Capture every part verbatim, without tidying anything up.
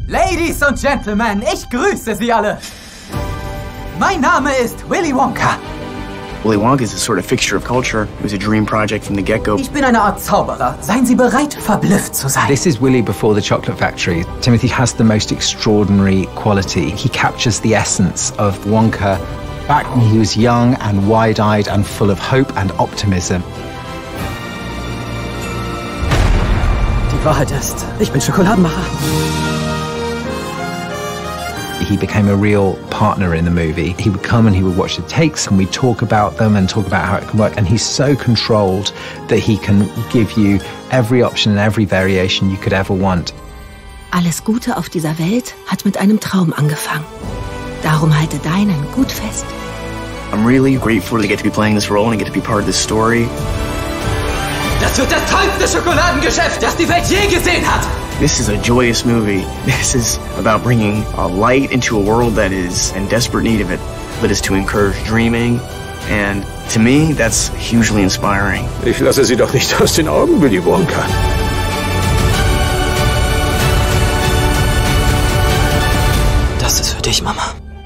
Ladies und Gentlemen, ich grüße Sie alle. Mein Name ist Willy Wonka. Willy Wonka is a sort of fixture of culture. It was a dream project from the get-go. Ich bin eine Art Zauberer. Seien Sie bereit, verblüfft zu sein. This is Willy before the chocolate factory. Timothy has the most extraordinary quality. He captures the essence of Wonka back when he was young and wide-eyed and full of hope and optimism. Die Wahrheit ist, ich bin Schokoladenmacher. He became a real partner in the movie. He would come and he would watch the takes and we'd talk about them and talk about how it can work. And he's so controlled that he can give you every option and every variation you could ever want. Alles Gute auf dieser Welt hat mit einem Traum angefangen. Darum halte deinen gut fest. I'm really grateful to get to be playing this role and get to be part of this story. Das wird das tollste Schokoladengeschäft, das die Welt je gesehen hat. This is a joyous movie. This is about bringing a light into a world that is in desperate need of it, but is to encourage dreaming. And to me, that's hugely inspiring. Ich lasse Sie doch nicht aus den Augen, Willy Wonka. Das ist für dich, Mama.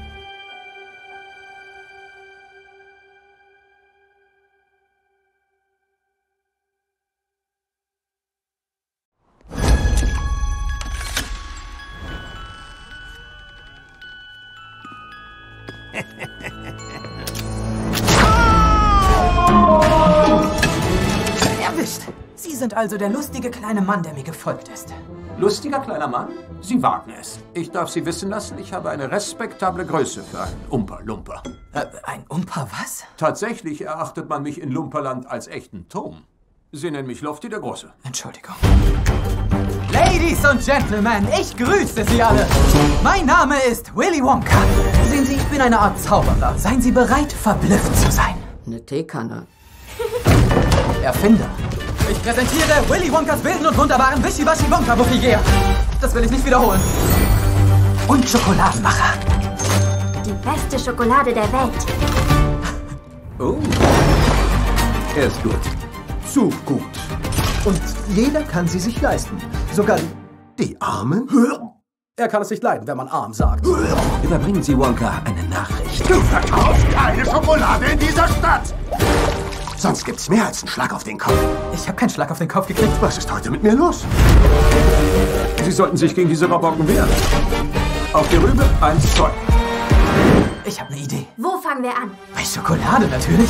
Erwischt! Sie sind also der lustige kleine Mann, der mir gefolgt ist. Lustiger kleiner Mann? Sie wagen es. Ich darf Sie wissen lassen, ich habe eine respektable Größe für einen Umpa-Lumpa. Äh, ein Umpa was? Tatsächlich erachtet man mich in Lumperland als echten Turm. Sie nennen mich Lofty der Große. Entschuldigung. Ladies und Gentlemen, ich grüße Sie alle. Mein Name ist Willy Wonka. Sehen Sie, ich bin eine Art Zauberer. Seien Sie bereit, verblüfft zu sein. Eine Teekanne. Erfinder. Ich präsentiere Willy Wonkas wilden und wunderbaren Wischiwaschi-Wonka-Buffigär. Das will ich nicht wiederholen. Und Schokoladenmacher. Die beste Schokolade der Welt. Oh, er ist gut. Zu gut. Und jeder kann sie sich leisten. Sogar die Armen? Er kann es nicht leiden, wenn man arm sagt. Überbringen Sie Wonka eine Nachricht. Du verkaufst keine Schokolade in dieser Stadt! Sonst gibt's mehr als einen Schlag auf den Kopf. Ich habe keinen Schlag auf den Kopf gekriegt. Was ist heute mit mir los? Sie sollten sich gegen diese Rabauken wehren. Auf die Rübe, eins, zwei. Ich habe eine Idee. Wo fangen wir an? Bei Schokolade natürlich.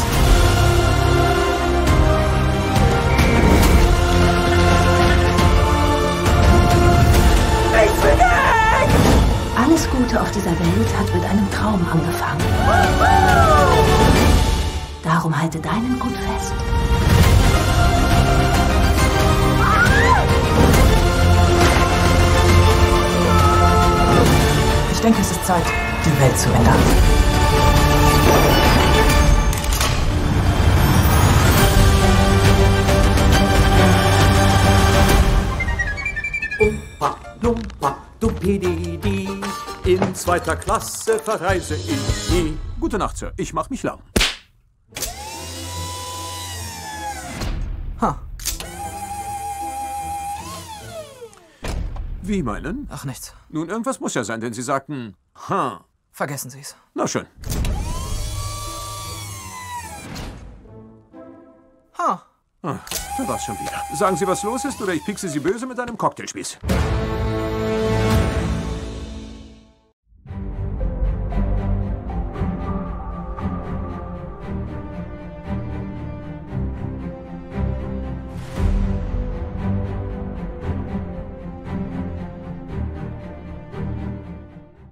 Ich bin weg! Alles Gute auf dieser Welt hat mit einem Traum angefangen. Darum halte deinen gut fest. Ich denke, es ist Zeit, die Welt zu ändern. Umpa, Lumpa, Dumpididi. In zweiter Klasse verreise ich nie. Gute Nacht, Sir. Ich mach mich lang. Ha. Wie meinen? Ach, nichts. Nun, irgendwas muss ja sein, denn Sie sagten, ha. Vergessen Sie es. Na schön. Ha. Ah, da war's schon wieder. Sagen Sie, was los ist, oder ich piekse Sie böse mit einem Cocktailspieß.